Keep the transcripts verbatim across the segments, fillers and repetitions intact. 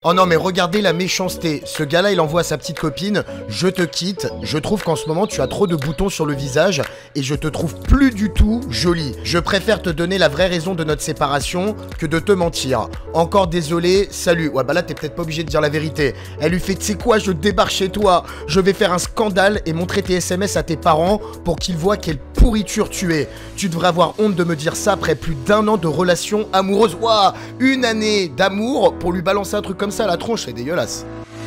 Oh non mais regardez la méchanceté, ce gars-là il envoie à sa petite copine « Je te quitte, je trouve qu'en ce moment tu as trop de boutons sur le visage et je te trouve plus du tout jolie. Je préfère te donner la vraie raison de notre séparation que de te mentir. Encore désolé, salut. » Ouais bah là t'es peut-être pas obligé de dire la vérité. Elle lui fait « Tu sais quoi, je débarque chez toi, je vais faire un scandale et montrer tes S M S à tes parents pour qu'ils voient quelle pourriture tu es. Tu devrais avoir honte de me dire ça après plus d'un an de relation amoureuse. » Waouh, une année d'amour pour lui balancer un truc comme ça à la tronche, c'est dégueulasse.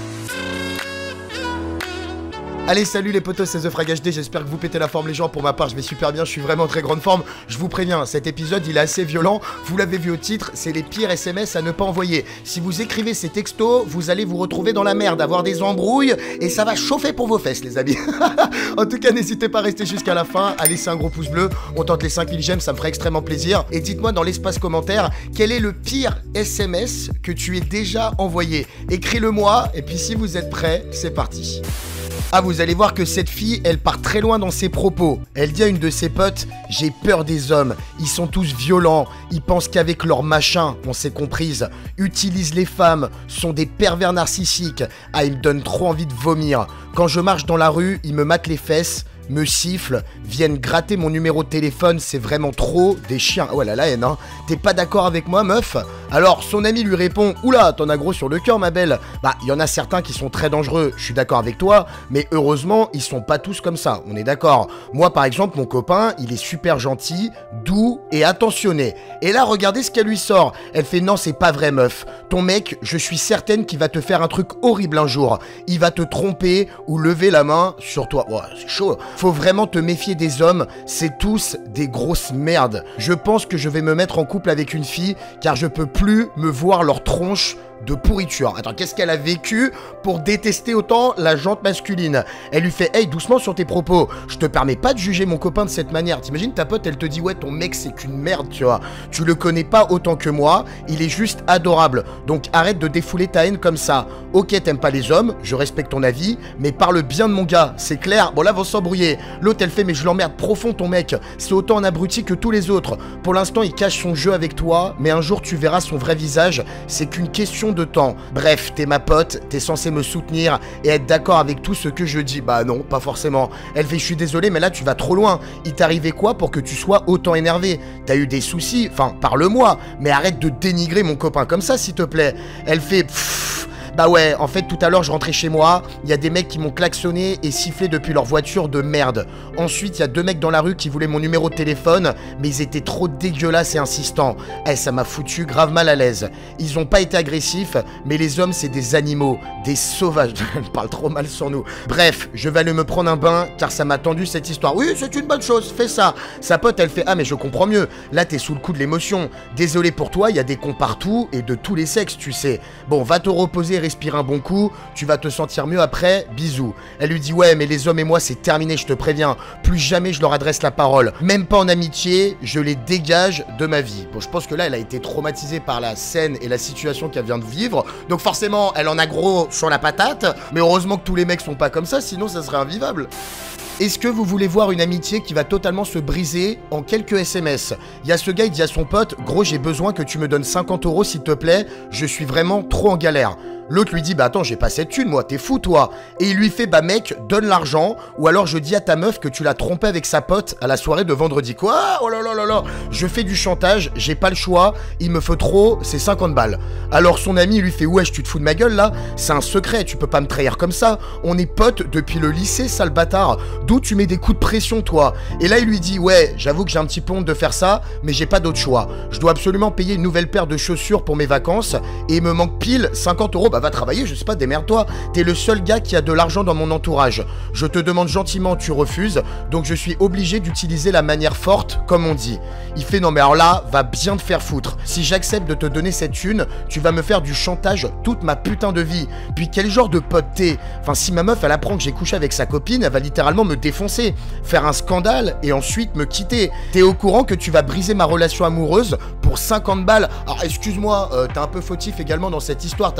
Allez, salut les potos, c'est The Frag H D, j'espère que vous pétez la forme les gens. Pour ma part, je vais super bien, je suis vraiment en très grande forme. Je vous préviens, cet épisode, il est assez violent. Vous l'avez vu au titre, c'est les pires S M S à ne pas envoyer. Si vous écrivez ces textos, vous allez vous retrouver dans la merde, avoir des embrouilles, et ça va chauffer pour vos fesses, les amis. En tout cas, n'hésitez pas à rester jusqu'à la fin, à laisser un gros pouce bleu. On tente les cinq mille j'aime, ça me ferait extrêmement plaisir. Et dites-moi dans l'espace commentaire, quel est le pire S M S que tu aies déjà envoyé? Écris-le moi, et puis si vous êtes prêts, c'est parti. Ah, vous allez voir que cette fille, elle part très loin dans ses propos. Elle dit à une de ses potes « J'ai peur des hommes, ils sont tous violents, ils pensent qu'avec leur machin, on s'est comprise, utilisent les femmes, sont des pervers narcissiques, ah ils me donnent trop envie de vomir. Quand je marche dans la rue, ils me matent les fesses, me sifflent, viennent gratter mon numéro de téléphone, c'est vraiment trop des chiens. » Oh là la haine, hein. T'es pas d'accord avec moi, meuf? Alors, son ami lui répond « Oula, t'en as gros sur le cœur, ma belle. » Bah, il y en a certains qui sont très dangereux, je suis d'accord avec toi, mais heureusement, ils sont pas tous comme ça, on est d'accord. Moi, par exemple, mon copain, il est super gentil, doux et attentionné. Et là, regardez ce qu'elle lui sort. Elle fait « Non, c'est pas vrai, meuf. Ton mec, je suis certaine qu'il va te faire un truc horrible un jour. Il va te tromper ou lever la main sur toi. » Ouais, c'est chaud. Faut vraiment te méfier des hommes, c'est tous des grosses merdes. Je pense que je vais me mettre en couple avec une fille, car je peux plus me voir leur tronche de pourriture. Attends, qu'est-ce qu'elle a vécu pour détester autant la jante masculine? Elle lui fait « Hey, doucement sur tes propos, je te permets pas de juger mon copain de cette manière. » T'imagines ta pote, elle te dit « Ouais, ton mec c'est qu'une merde, tu vois. Tu le connais pas autant que moi, il est juste adorable. Donc arrête de défouler ta haine comme ça. Ok, t'aimes pas les hommes, je respecte ton avis, mais parle bien de mon gars, c'est clair. » Bon là, vont s'embrouiller. L'autre, elle fait « Mais je l'emmerde profond ton mec, c'est autant un abruti que tous les autres. Pour l'instant, il cache son jeu avec toi, mais un jour tu verras son vrai visage, c'est qu'une question de temps. Bref, t'es ma pote, t'es censé me soutenir et être d'accord avec tout ce que je dis. » Bah non, pas forcément. Elle fait « Je suis désolé, mais là tu vas trop loin. Il t'arrivait quoi pour que tu sois autant énervé? T'as eu des soucis? Enfin, parle-moi, mais arrête de dénigrer mon copain comme ça, s'il te plaît. » Elle fait pfff. Bah ouais, en fait tout à l'heure je rentrais chez moi, il y a des mecs qui m'ont klaxonné et sifflé depuis leur voiture de merde. Ensuite il y a deux mecs dans la rue qui voulaient mon numéro de téléphone, mais ils étaient trop dégueulasses et insistants. Eh, ça m'a foutu grave mal à l'aise. Ils ont pas été agressifs, mais les hommes c'est des animaux, des sauvages. Elle parle trop mal sur nous. Bref, je vais aller me prendre un bain car ça m'a tendu cette histoire. Oui, c'est une bonne chose, fais ça. Sa pote elle fait « Ah mais je comprends mieux, là t'es sous le coup de l'émotion. Désolé pour toi, il y a des cons partout et de tous les sexes, tu sais. Bon, va te reposer, respire un bon coup, tu vas te sentir mieux après, bisous. » Elle lui dit « Ouais, mais les hommes et moi c'est terminé, je te préviens, plus jamais je leur adresse la parole, même pas en amitié, je les dégage de ma vie. » Bon, je pense que là elle a été traumatisée par la scène et la situation qu'elle vient de vivre, donc forcément elle en a gros sur la patate, mais heureusement que tous les mecs sont pas comme ça, sinon ça serait invivable. Est-ce que vous voulez voir une amitié qui va totalement se briser en quelques S M S? Il y a ce gars, il dit à son pote « Gros, j'ai besoin que tu me donnes cinquante euros s'il te plaît, je suis vraiment trop en galère. » L'autre lui dit « Bah attends, j'ai pas cette thune moi, t'es fou toi !» Et il lui fait « Bah mec, donne l'argent, ou alors je dis à ta meuf que tu l'as trompé avec sa pote à la soirée de vendredi. » Quoi? Oh là là là là. Je fais du chantage, j'ai pas le choix, il me faut trop, c'est cinquante balles. Alors son ami lui fait « Wesh, tu te fous de ma gueule là? C'est un secret, tu peux pas me trahir comme ça. On est potes depuis le lycée, sale bâtard. D'où tu mets des coups de pression toi? » Et là il lui dit « Ouais, j'avoue que j'ai un petit peu honte de faire ça, mais j'ai pas d'autre choix. Je dois absolument payer une nouvelle paire de chaussures pour mes vacances, et il me manque pile cinquante euros. Bah va travailler, je sais pas, démerde-toi. T'es le seul gars qui a de l'argent dans mon entourage. Je te demande gentiment, tu refuses, donc je suis obligé d'utiliser la manière forte, comme on dit. » Il fait « Non mais alors là, va bien te faire foutre. Si j'accepte de te donner cette thune, tu vas me faire du chantage toute ma putain de vie. Puis quel genre de pote t'es? Enfin, si ma meuf elle apprend que j'ai couché avec sa copine, elle va littéralement me défoncer, faire un scandale et ensuite me quitter. T'es au courant que tu vas briser ma relation amoureuse pour cinquante balles? Alors excuse-moi, euh, t'es un peu fautif également dans cette histoire, t'as trompé ta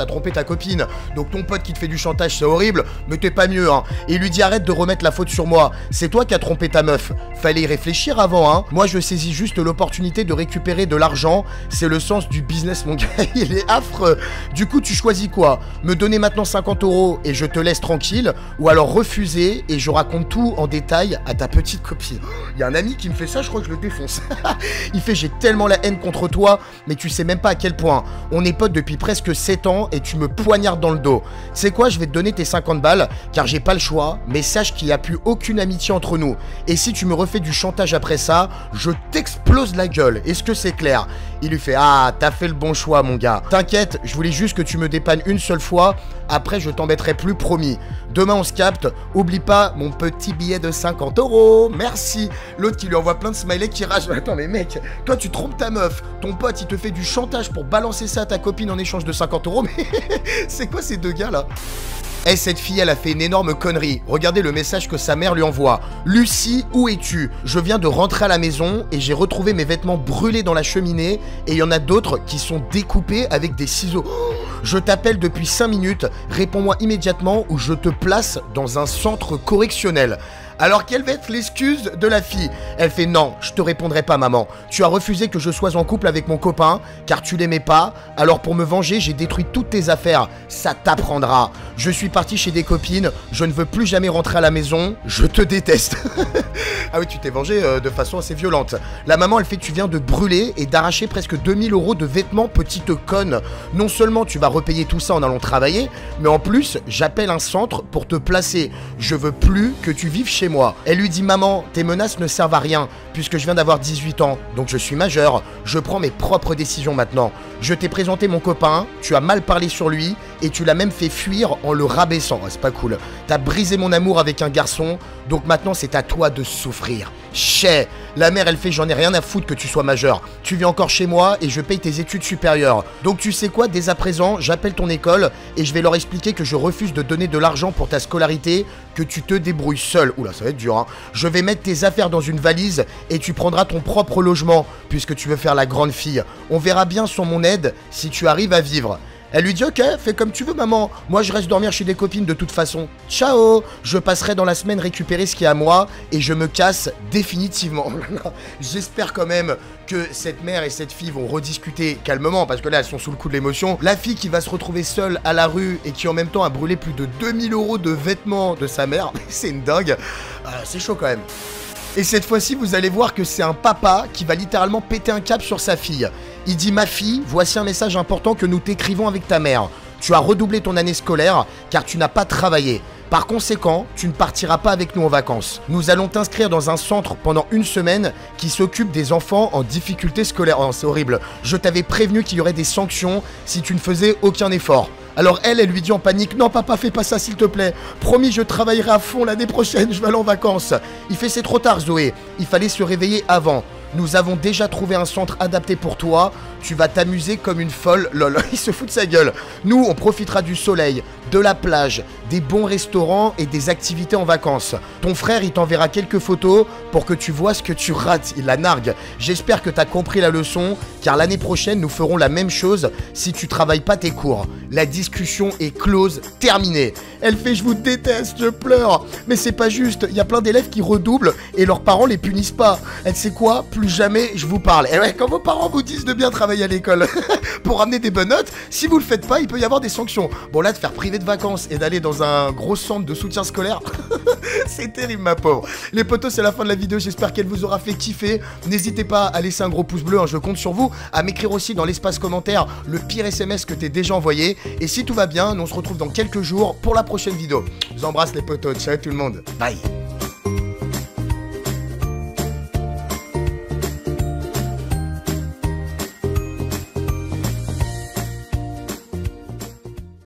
copine. Donc ton pote qui te fait du chantage, c'est horrible, mais t'es pas mieux, hein. Et il lui dit arrête de remettre la faute sur moi. C'est toi qui as trompé ta meuf. Fallait y réfléchir avant, hein. Moi, je saisis juste l'opportunité de récupérer de l'argent. C'est le sens du business, mon gars. Il est affreux. Du coup, tu choisis quoi? Me donner maintenant cinquante euros et je te laisse tranquille, ou alors refuser et je raconte tout en détail à ta petite copine. Il y a un ami qui me fait ça, je crois que je le défonce. Il fait j'ai tellement la haine contre toi, mais tu sais même pas à quel point. On est potes depuis presque sept ans et tu me poignardes dans le dos. C'est quoi, je vais te donner tes cinquante balles, car j'ai pas le choix, mais sache qu'il n'y a plus aucune amitié entre nous. Et si tu me refais du chantage après ça, je t'explose la gueule. Est-ce que c'est clair? Il lui fait ah, t'as fait le bon choix, mon gars. T'inquiète, je voulais juste que tu me dépannes une seule fois. Après, je t'embêterai plus, promis. Demain, on se capte. Oublie pas mon petit billet de cinquante euros. Merci. L'autre qui lui envoie plein de smileys qui rage. Attends, mais mec, toi, tu trompes ta meuf. Ton pote, il te fait du chantage pour balancer ça à ta copine en échange de cinquante euros. Mais c'est quoi ces deux gars-là? Eh, cette fille, elle a fait une énorme connerie. Regardez le message que sa mère lui envoie. Lucie, où es-tu? Je viens de rentrer à la maison et j'ai retrouvé mes vêtements brûlés dans la cheminée et il y en a d'autres qui sont découpés avec des ciseaux. Je t'appelle depuis cinq minutes. Réponds-moi immédiatement ou je te place dans un centre correctionnel. Alors quelle va être l'excuse de la fille? Elle fait non, je te répondrai pas maman. Tu as refusé que je sois en couple avec mon copain car tu l'aimais pas. Alors pour me venger, j'ai détruit toutes tes affaires. Ça t'apprendra. Je suis parti chez des copines. Je ne veux plus jamais rentrer à la maison. Je te déteste. Ah oui, tu t'es vengé euh, de façon assez violente. La maman, elle fait tu viens de brûler et d'arracher presque deux mille euros de vêtements, petite conne. Non seulement tu vas repayer tout ça en allant travailler, mais en plus, j'appelle un centre pour te placer. Je veux plus que tu vives chez moi. Elle lui dit maman, tes menaces ne servent à rien puisque je viens d'avoir dix-huit ans, donc je suis majeur, je prends mes propres décisions maintenant. Je t'ai présenté mon copain, tu as mal parlé sur lui et tu l'as même fait fuir en le rabaissant. C'est pas cool. T'as brisé mon amour avec un garçon, donc maintenant c'est à toi de souffrir. Chais. La mère, elle fait j'en ai rien à foutre que tu sois majeur. Tu viens encore chez moi et je paye tes études supérieures. Donc tu sais quoi, dès à présent, j'appelle ton école et je vais leur expliquer que je refuse de donner de l'argent pour ta scolarité, que tu te débrouilles seul. Oula, ça va être dur, hein. Je vais mettre tes affaires dans une valise et tu prendras ton propre logement puisque tu veux faire la grande fille. On verra bien sur mon aide si tu arrives à vivre. Elle lui dit ok, fais comme tu veux maman, moi je reste dormir chez des copines de toute façon. Ciao. Je passerai dans la semaine récupérer ce qui est à moi et je me casse définitivement. J'espère quand même que cette mère et cette fille vont rediscuter calmement parce que là elles sont sous le coup de l'émotion. La fille qui va se retrouver seule à la rue et qui en même temps a brûlé plus de deux mille euros de vêtements de sa mère, c'est une dingue. Euh, c'est chaud quand même. Et cette fois-ci, vous allez voir que c'est un papa qui va littéralement péter un câble sur sa fille. Il dit « Ma fille, voici un message important que nous t'écrivons avec ta mère. Tu as redoublé ton année scolaire car tu n'as pas travaillé. Par conséquent, tu ne partiras pas avec nous en vacances. Nous allons t'inscrire dans un centre pendant une semaine qui s'occupe des enfants en difficulté scolaire. » Oh, c'est horrible. Je t'avais prévenu qu'il y aurait des sanctions si tu ne faisais aucun effort. Alors elle, elle lui dit en panique « Non papa, fais pas ça s'il te plaît. Promis, je travaillerai à fond l'année prochaine, je vais aller en vacances. » Il fait « C'est trop tard Zoé, il fallait se réveiller avant. Nous avons déjà trouvé un centre adapté pour toi. Tu vas t'amuser comme une folle. » Lol, il se fout de sa gueule. Nous, on profitera du soleil, de la plage, des bons restaurants et des activités en vacances. Ton frère, il t'enverra quelques photos pour que tu vois ce que tu rates. Il la nargue. J'espère que t'as compris la leçon, car l'année prochaine, nous ferons la même chose si tu travailles pas tes cours. La discussion est close, terminée. Elle fait « Je vous déteste, je pleure. » Mais c'est pas juste, il y a plein d'élèves qui redoublent et leurs parents les punissent pas. Elle sait quoi? Plus jamais je vous parle. Et ouais, quand vos parents vous disent de bien travailler à l'école pour ramener des bonnes notes, si vous le faites pas, il peut y avoir des sanctions. Bon là, de faire priver de vacances et d'aller dans un gros centre de soutien scolaire, c'est terrible ma pauvre. Les potos, c'est la fin de la vidéo, j'espère qu'elle vous aura fait kiffer. N'hésitez pas à laisser un gros pouce bleu, hein, je compte sur vous, à m'écrire aussi dans l'espace commentaire le pire S M S que t'es déjà envoyé. Et si tout va bien, nous on se retrouve dans quelques jours pour la prochaine vidéo. Je vous embrasse les potos, ciao tout le monde, bye.